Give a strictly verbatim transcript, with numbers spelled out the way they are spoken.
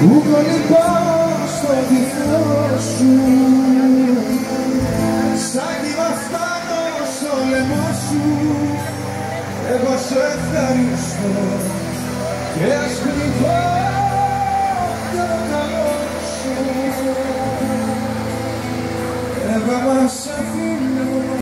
που κολυμπάω στο βυθό σου, σαν κύμα φτάνω στο λαιμό σου. Εγώ σε ευχαριστώ και ας κρυβώ για το καλό σου. Εγώ μας αφήνω